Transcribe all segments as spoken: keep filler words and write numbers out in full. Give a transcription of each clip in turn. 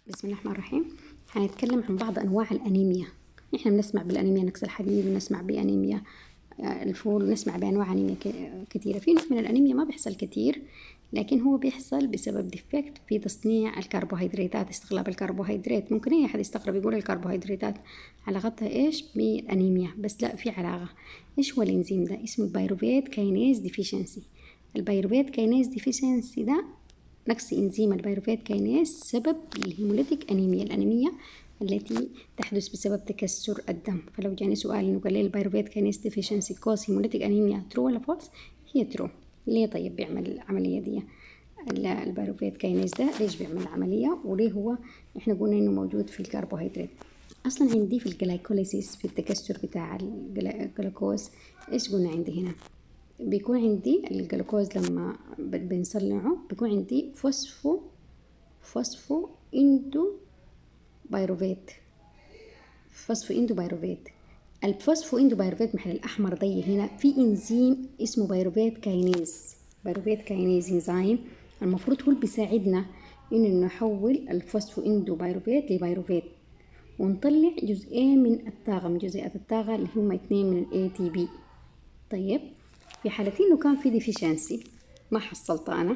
بسم الله الرحمن الرحيم. هنتكلم عن بعض أنواع الأنيميا. إحنا بنسمع بالأنيميا نقص الحديد، بنسمع بأنيميا الفول، بنسمع بأنواع أنيميا كثيرة. في نوع من الأنيميا ما بيحصل كتير، لكن هو بيحصل بسبب ديفكت في تصنيع الكربوهيدرات، استغلاب الكربوهيدرات. ممكن أي أحد يستغرب يقول الكربوهيدرات علاقتها إيش بالأنيميا، بس لا، في علاقة. إيش هو الإنزيم ده؟ اسمه pyruvate kinase deficiency. البيروفيت كاينيز ديفيشنسي ده نقص إنزيم البيروفيت كاينيز سبب الهيموليتيك أنيميا، الأنيميا التي تحدث بسبب تكسر الدم. فلو جاني سؤال إنه قال لي البيروفيت كاينيز ديفيشنسي كوز هيموليتيك أنيميا، ترو ولا فولس؟ هي ترو. ليه طيب بيعمل العملية دي؟ البيروفيت كاينيز ده ليش بيعمل العملية؟ وليه هو إحنا قلنا إنه موجود في الكربوهيدرات؟ أصلا عندي في الجلايكوليسيس، في التكسر بتاع الجلوكوز، إيش قلنا عندي هنا؟ بيكون عندي الجلوكوز لما بنصنعه بيكون عندي فوسفو فوسفو اندو بيروفيت فوسفو اندو بيروفيت الفوسفو اندو بيروفيت محل الأحمر ضي هنا في إنزيم اسمه بيروفيت كاينيز. بيروفيت كاينيز إنزيم المفروض هو اللي بيساعدنا إنه نحول الفوسفو اندو بيروفيت لبيروفيت ونطلع جزئين من الطاقة، من جزيئات الطاقة اللي هم اثنين من ال إيه تي بي. طيب في حالتين لو كان في ديفيشنسي ما حصلت أنا،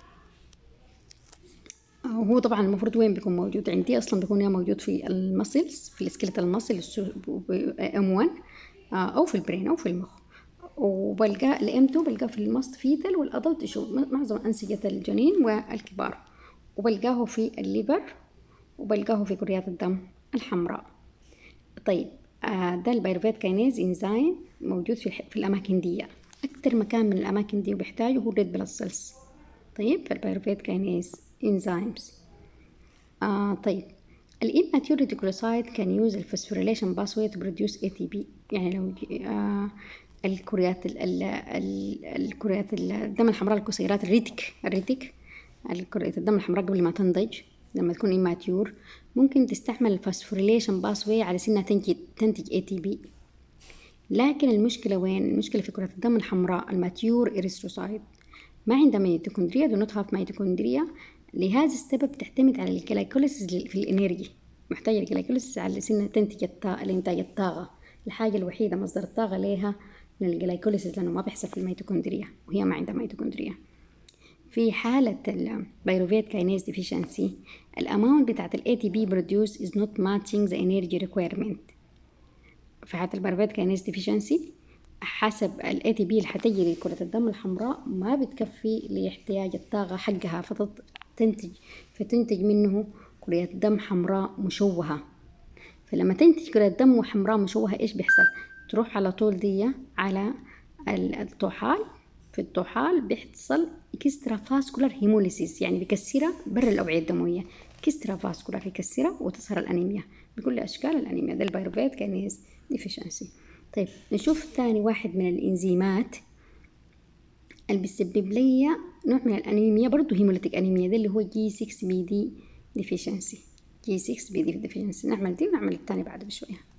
وهو طبعا المفروض وين بيكون موجود عندي؟ أصلا بيكون موجود في المسلز، في السكيلت المسل ام واحد، أو في البرين أو في المخ. وبلقى الام اتنين بلقاه في المست فيتال والأدلت شو معظم أنسجة الجنين والكبار، وبلقاه في الليبر، وبلقاه في كريات الدم الحمراء. طيب آه ده البيروفيت كاينيز إنزيم موجود في, في الأماكن دي، أكتر مكان من الأماكن دي وبيحتاجه هو الريد بلاد سيلز. طيب البيروفيت كاينيز إنزيمز. آه طيب الإيماتيور ريتيكولوسايت كان يوز الفوسفوريليشن باسوي تو بروديوس إيه تي بي. يعني لو آه الكريات ال ال ال الكريات الدم الحمراء، الكسيرات الريتيك الريتيك الكريات الدم الحمراء قبل ما تنضج لما تكون إيماتيور ممكن تستعمل الفوسفوريليشن باسوي على سنها تنتج تنتج إيه تي بي. لكن المشكلة وين؟ المشكلة في كرات الدم الحمراء الماتيور إريثروسايت ما عندها ميتوكوندريا، دو نوت هاف ميتوكوندريا. لهذا السبب تعتمد على الجلايكوليسيس في الانرجي، محتاجة الجلايكوليسيس على سنة تنتج الطاقة، لإنتاج الطاقة. الحاجة الوحيدة مصدر الطاقة لها من الجلايكوليسيس، لأنه ما بيحصل في الميتوكوندريا وهي ما عندها ميتوكوندريا. في حالة البيروفيت كاينيز ديفيشنسي الأماونت بتاعت ال إيه تي بي produce is not matching the energy requirement. في حالة البيروفيت كاينيز ديفيشنسي حسب ال إيه تي بي اللي حتجي لكرة الدم الحمراء ما بتكفي لاحتياج الطاقة حقها، فتنتج فتنتج منه كريات دم حمراء مشوهة. فلما تنتج كريات دم حمراء مشوهة إيش بيحصل؟ تروح على طول دي على الطحال، في الطحال بيحصل اكسترا فاسكولار هيموليسيس، يعني بيكسرها برا الأوعية الدموية، اكسترا فاسكولار يكسرها وتظهر الأنيميا بكل أشكال الأنيميا. ده البيروفيت كاينيز ديفيشنسي. طيب نشوف ثاني واحد من الإنزيمات اللي بيسبب لي نوع من الأنيميا برضو هيموليتيك أنيميا، ده اللي هو جي ستة بي دي ديفيشنسي. جي ستة بي دي ديفيشنسي. نعمل دي ونعمل الثاني بعد بشوية.